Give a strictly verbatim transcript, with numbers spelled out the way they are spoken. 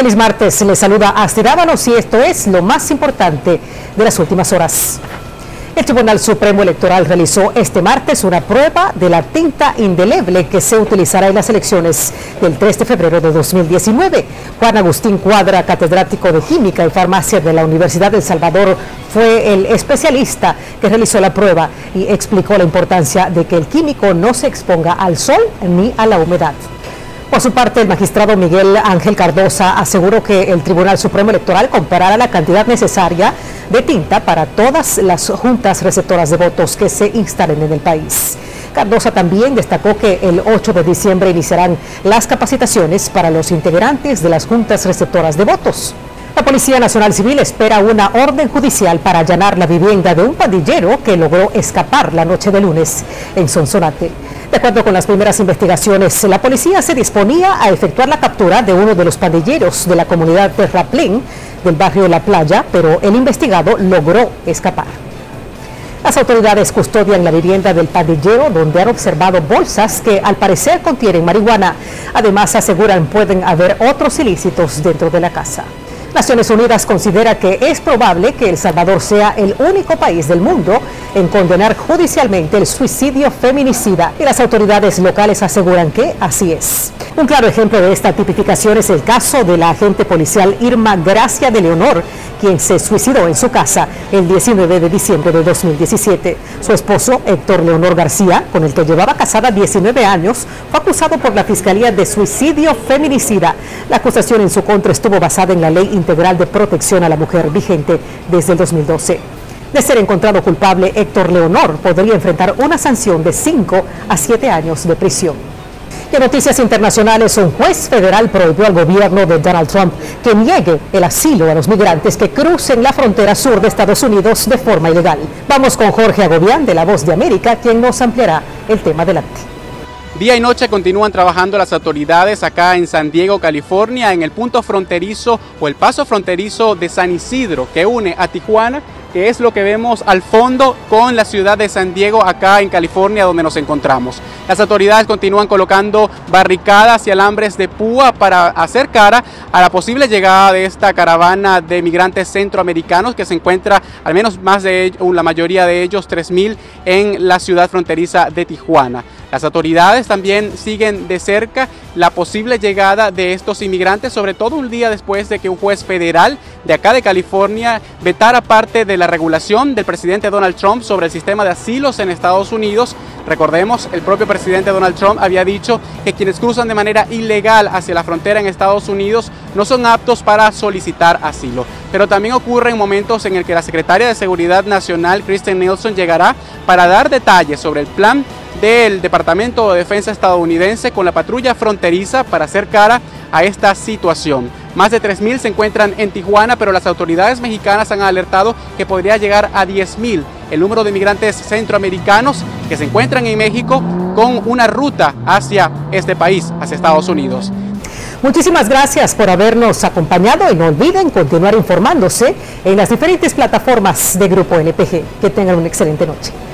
Feliz martes, les saluda Astrid Ábalos y esto es lo más importante de las últimas horas. El Tribunal Supremo Electoral realizó este martes una prueba de la tinta indeleble que se utilizará en las elecciones del tres de febrero de dos mil diecinueve. Juan Agustín Cuadra, catedrático de Química y Farmacia de la Universidad de El Salvador, fue el especialista que realizó la prueba y explicó la importancia de que el químico no se exponga al sol ni a la humedad. Por su parte, el magistrado Miguel Ángel Cardosa aseguró que el Tribunal Supremo Electoral comparará la cantidad necesaria de tinta para todas las juntas receptoras de votos que se instalen en el país. Cardosa también destacó que el ocho de diciembre iniciarán las capacitaciones para los integrantes de las juntas receptoras de votos. La Policía Nacional Civil espera una orden judicial para allanar la vivienda de un pandillero que logró escapar la noche de lunes en Sonsonate. De acuerdo con las primeras investigaciones, la policía se disponía a efectuar la captura de uno de los pandilleros de la comunidad de Raplín, del barrio La Playa, pero el investigado logró escapar. Las autoridades custodian la vivienda del pandillero, donde han observado bolsas que al parecer contienen marihuana. Además, aseguran pueden haber otros ilícitos dentro de la casa. Naciones Unidas considera que es probable que El Salvador sea el único país del mundo en condenar judicialmente el suicidio feminicida y las autoridades locales aseguran que así es. Un claro ejemplo de esta tipificación es el caso de la agente policial Irma Gracia de Leonor, quien se suicidó en su casa el diecinueve de diciembre de dos mil diecisiete. Su esposo, Héctor Leonor García, con el que llevaba casada diecinueve años, fue acusado por la Fiscalía de suicidio feminicida. La acusación en su contra estuvo basada en la Ley Integral de Protección a la Mujer vigente desde el dos mil doce. De ser encontrado culpable, Héctor Leonor podría enfrentar una sanción de cinco a siete años de prisión. Y en noticias internacionales, un juez federal prohibió al gobierno de Donald Trump que niegue el asilo a los migrantes que crucen la frontera sur de Estados Unidos de forma ilegal. Vamos con Jorge Agobián de La Voz de América, quien nos ampliará el tema adelante. Día y noche continúan trabajando las autoridades acá en San Diego, California, en el punto fronterizo o el paso fronterizo de San Isidro que une a Tijuana, que es lo que vemos al fondo con la ciudad de San Diego acá en California donde nos encontramos. Las autoridades continúan colocando barricadas y alambres de púa para hacer cara a la posible llegada de esta caravana de migrantes centroamericanos que se encuentra, al menos más de ellos, la mayoría de ellos, tres mil, en la ciudad fronteriza de Tijuana. Las autoridades también siguen de cerca la posible llegada de estos inmigrantes, sobre todo un día después de que un juez federal de acá de California vetara parte de la regulación del presidente Donald Trump sobre el sistema de asilos en Estados Unidos. Recordemos, el propio presidente Donald Trump había dicho que quienes cruzan de manera ilegal hacia la frontera en Estados Unidos no son aptos para solicitar asilo. Pero también ocurre en momentos en el que la secretaria de Seguridad Nacional, Kristen Nielsen, llegará para dar detalles sobre el plan del Departamento de Defensa estadounidense con la patrulla fronteriza para hacer cara a esta situación. Más de tres mil se encuentran en Tijuana, pero las autoridades mexicanas han alertado que podría llegar a diez mil el número de migrantes centroamericanos que se encuentran en México con una ruta hacia este país, hacia Estados Unidos. Muchísimas gracias por habernos acompañado y no olviden continuar informándose en las diferentes plataformas de Grupo N P G. Que tengan una excelente noche.